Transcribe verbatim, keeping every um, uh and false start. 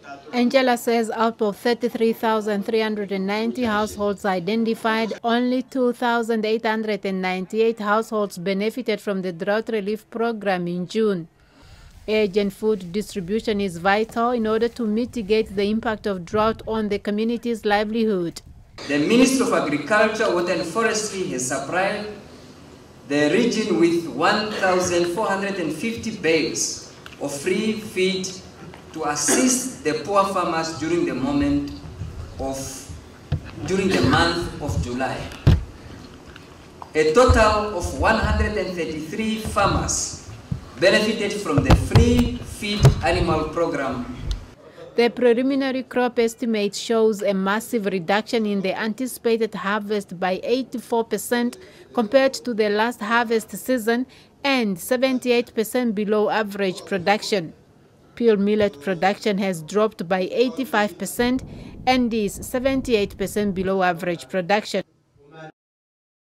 Angela says out of thirty-three thousand three hundred ninety households identified, only two thousand eight hundred ninety-eight households benefited from the drought relief program in June. Urgent food distribution is vital in order to mitigate the impact of drought on the community's livelihood. The Ministry of Agriculture, Water and Forestry has supplied the region with one thousand four hundred fifty bales of free feed to assist the poor farmers during the moment of, during the month of July. A total of one hundred thirty-three farmers benefited from the free feed animal program. The preliminary crop estimate shows a massive reduction in the anticipated harvest by eighty-four percent compared to the last harvest season and seventy-eight percent below average production. Peel millet production has dropped by eighty-five percent and is seventy-eight percent below average production.